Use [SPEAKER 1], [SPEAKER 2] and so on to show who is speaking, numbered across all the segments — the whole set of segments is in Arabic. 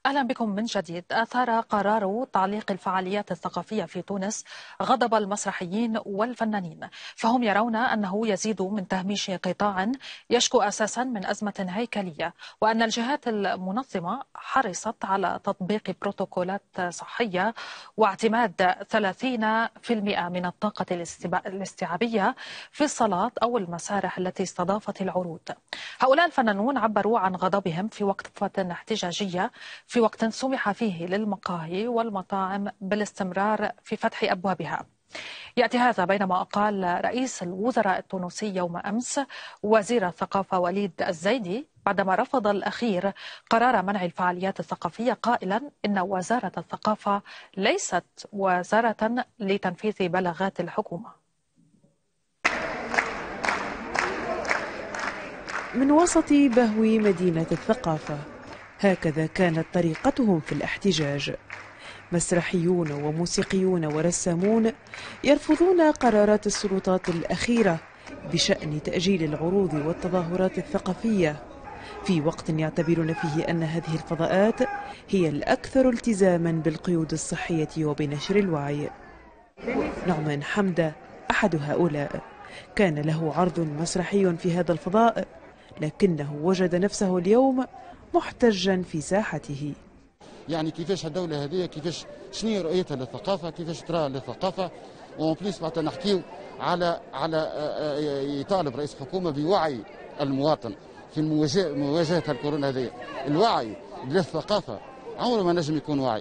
[SPEAKER 1] أهلا بكم من جديد. أثار قرار تعليق الفعاليات الثقافية في تونس غضب المسرحيين والفنانين، فهم يرون أنه يزيد من تهميش قطاع يشكو أساسا من أزمة هيكلية، وأن الجهات المنظمة حرصت على تطبيق بروتوكولات صحية واعتماد 30% من الطاقة الاستيعابية في الصالات أو المسارح التي استضافت العروض. هؤلاء الفنانون عبروا عن غضبهم في وقفة احتجاجية في وقت سمح فيه للمقاهي والمطاعم بالاستمرار في فتح أبوابها. يأتي هذا بينما أقال رئيس الوزراء التونسي يوم أمس وزير الثقافة وليد الزيدي بعدما رفض الأخير قرار منع الفعاليات الثقافية، قائلا إن وزارة الثقافة ليست وزارة لتنفيذ بلاغات الحكومة.
[SPEAKER 2] من وسط بهو مدينة الثقافة هكذا كانت طريقتهم في الاحتجاج. مسرحيون وموسيقيون ورسامون يرفضون قرارات السلطات الأخيرة بشأن تأجيل العروض والتظاهرات الثقافية، في وقت يعتبرون فيه أن هذه الفضاءات هي الأكثر التزاما بالقيود الصحية وبنشر الوعي. نعمان حمدة أحد هؤلاء، كان له عرض مسرحي في هذا الفضاء، لكنه وجد نفسه اليوم محتجا في ساحته.
[SPEAKER 3] يعني كيفاش الدولة هذه كيفاش شنو رؤيتها للثقافة، كيفاش ترى للثقافة، ومن بليس معناتها نحكيو على يطالب رئيس الحكومة بوعي المواطن في مواجهة الكورونا هذه. الوعي للثقافة عمره ما نجم يكون وعي.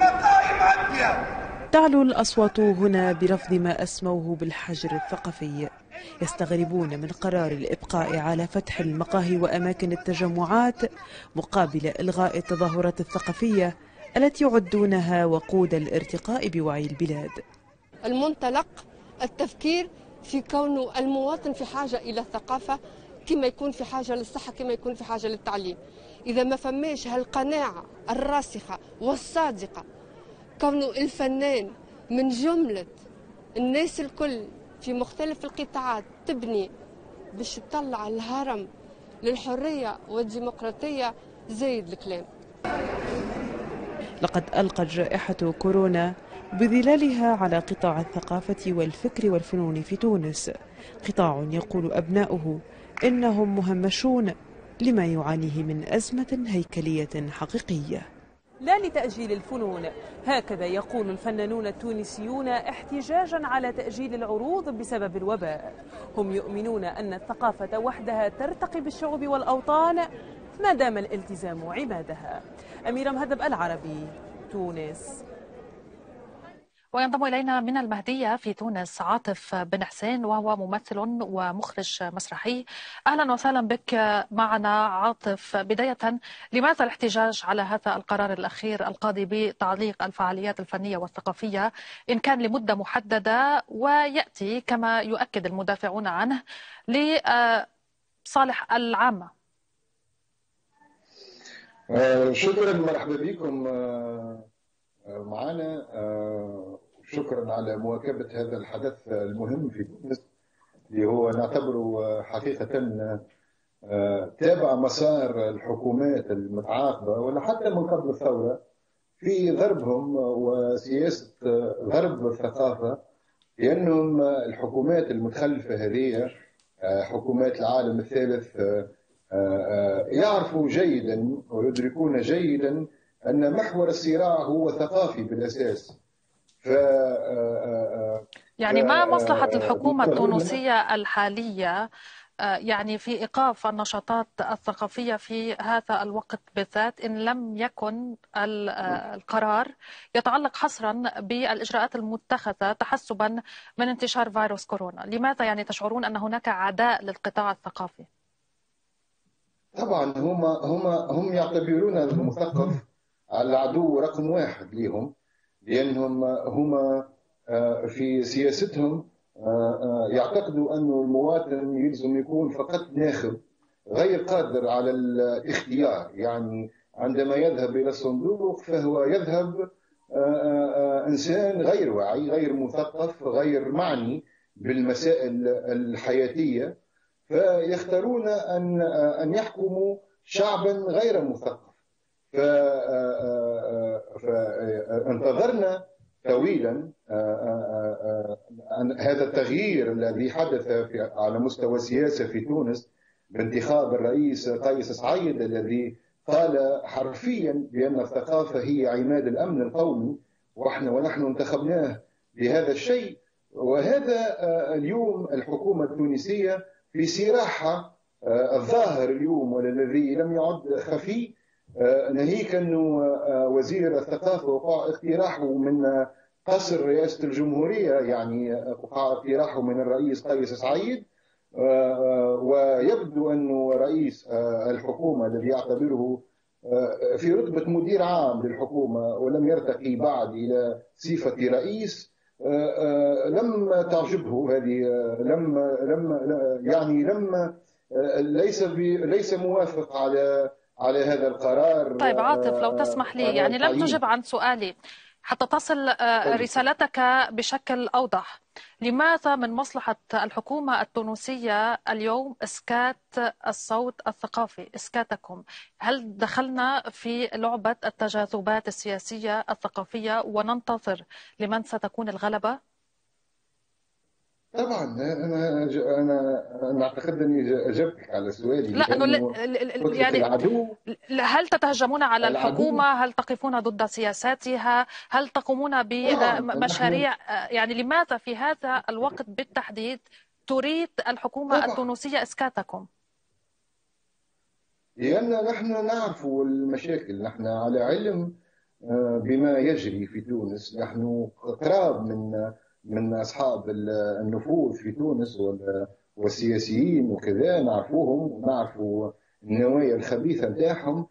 [SPEAKER 2] تعلو الأصوات هنا برفض ما أسموه بالحجر الثقافي. يستغربون من قرار الإبقاء على فتح المقاهي وأماكن التجمعات مقابل إلغاء التظاهرات الثقافية التي يعدونها وقود الارتقاء بوعي البلاد.
[SPEAKER 4] المنطلق التفكير في كونه المواطن في حاجة إلى الثقافة كما يكون في حاجة للصحة، كما يكون في حاجة للتعليم. إذا ما فماش هالقناعة الراسخة والصادقة كونه الفنان من جملة الناس الكل في مختلف القطاعات تبني باش تطلع الهرم للحرية والديمقراطية، زايد الكلام.
[SPEAKER 2] لقد ألقت جائحة كورونا بظلالها على قطاع الثقافة والفكر والفنون في تونس، قطاع يقول أبناؤه إنهم مهمشون لما يعانيه من أزمة هيكلية حقيقية. لا لتأجيل الفنون، هكذا يقول الفنانون التونسيون احتجاجا على تأجيل العروض بسبب الوباء. هم يؤمنون أن الثقافة وحدها ترتقي بالشعوب والأوطان ما دام الالتزام عمادها. أميرة مهذب، العربي، تونس.
[SPEAKER 1] وينضم إلينا من المهدية في تونس عاطف بن حسين، وهو ممثل ومخرج مسرحي. أهلا وسهلا بك معنا عاطف. بداية، لماذا الاحتجاج على هذا القرار الأخير القاضي بتعليق الفعاليات الفنية والثقافية إن كان لمدة محددة، ويأتي كما يؤكد المدافعون عنه لصالح العامة؟
[SPEAKER 5] شكرا، مرحبا بكم معنا. شكرا على مواكبة هذا الحدث المهم في تونس، اللي هو نعتبره حقيقة تابع مسار الحكومات المتعاقبة ولا حتى من قبل الثورة في ضربهم وسياسة ضرب الثقافة، لأنهم الحكومات المتخلفة هذه حكومات العالم الثالث يعرفوا جيدا ويدركون جيدا أن محور الصراع هو ثقافي بالأساس.
[SPEAKER 1] يعني ما مصلحة الحكومة التونسية الحالية يعني في إيقاف النشاطات الثقافية في هذا الوقت بالذات، إن لم يكن القرار يتعلق حصرا بالإجراءات المتخذة تحسبا من انتشار فيروس كورونا؟ لماذا يعني تشعرون أن هناك عداء للقطاع الثقافي؟
[SPEAKER 5] طبعا هم يعتبرون المثقف العدو رقم واحد لهم، لأنهم هم في سياستهم يعتقدوا أن المواطن يلزم يكون فقط ناخب غير قادر على الاختيار. يعني عندما يذهب إلى الصندوق فهو يذهب إنسان غير واعي، غير مثقف، غير معني بالمسائل الحياتية، فيختارون أن يحكموا شعبا غير مثقف. انتظرنا طويلا هذا التغيير الذي حدث على مستوى السياسة في تونس بانتخاب الرئيس قيس سعيد، الذي قال حرفيا بأن الثقافة هي عماد الأمن القومي، ونحن انتخبناه لهذا الشيء. وهذا اليوم الحكومة التونسية في سراحها الظاهر اليوم والذي لم يعد خفي، ناهيك أنه وزير الثقافة وقع اقتراحه من قصر رئاسة الجمهورية، يعني وقع اقتراحه من الرئيس قيس سعيد، ويبدو أنه رئيس الحكومة الذي يعتبره في رتبة مدير عام للحكومة ولم يرتقي بعد إلى صفة رئيس، لم تعجبه هذه، ليس موافق على هذا القرار.
[SPEAKER 1] طيب عاطف، لو تسمح لي، يعني لم تجب عن سؤالي حتى تصل رسالتك بشكل أوضح. لماذا من مصلحة الحكومة التونسية اليوم إسكات الصوت الثقافي، إسكاتكم؟ هل دخلنا في لعبة التجاذبات السياسية الثقافية وننتظر لمن ستكون الغلبة؟
[SPEAKER 5] طبعا انا اعتقد اني اجبتك على سؤالي.
[SPEAKER 1] لا يعني هل تتهجمون على الحكومة؟ هل تقفون ضد سياساتها؟ هل تقومون بمشاريع؟ يعني لماذا في هذا الوقت بالتحديد تريد الحكومة التونسية إسكاتكم؟
[SPEAKER 5] لأن نحن نعرف المشاكل، نحن على علم بما يجري في تونس، نحن قراب من أصحاب النفوذ في تونس والسياسيين وكذا، نعرفوهم ونعرفوا النوايا الخبيثة نتاعهم،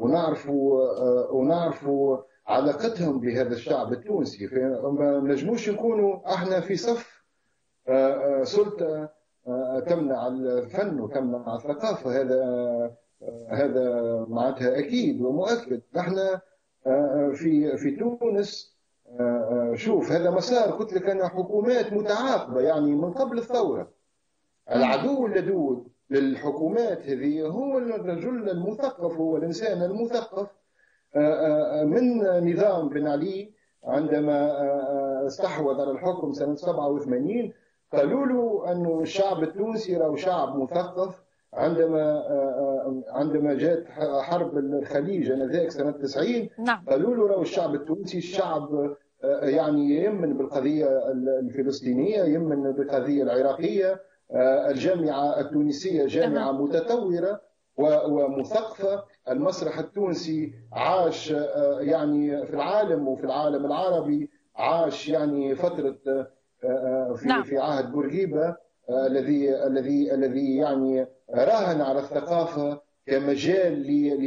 [SPEAKER 5] ونعرفوا علاقتهم بهذا الشعب التونسي. فما نجموش نكونوا احنا في صف سلطة تمنع الفن وتمنع الثقافة. هذا معناتها أكيد ومؤكد. نحن في تونس، شوف هذا مسار، قلت لك أنا حكومات متعاقبة يعني من قبل الثورة. العدو اللدود للحكومات هذه هو الرجل المثقف، هو الإنسان المثقف. من نظام بن علي عندما استحوذ على الحكم سنة 87 قالوا له أنه الشعب التونسي راهو شعب مثقف. عندما جاءت حرب الخليج انذاك سنة 90 قالوا له راهو الشعب التونسي شعب يعني يمن بالقضية الفلسطينية، يمن بالقضية العراقية. الجامعة التونسية جامعة متطورة ومثقفة. المسرح التونسي عاش يعني في العالم وفي العالم العربي عاش يعني فترة في عهد بورقيبة الذي يعني راهن على الثقافة كمجال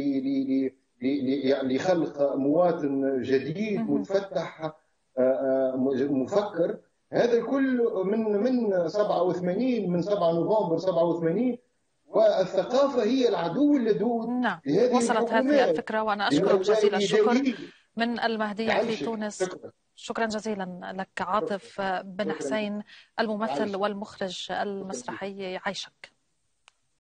[SPEAKER 5] لخلق مواطن جديد متفتح مفكر. هذا الكل من 87، من 7 نوفمبر 87. والثقافة هي العدو اللدود لهذه
[SPEAKER 1] وصلت هذه الفكرة، وأنا أشكرك جزيل الشكر من المهدية في تونس. شكرا جزيلا لك عاطف بن حسين، الممثل والمخرج المسرحي. يعيشك.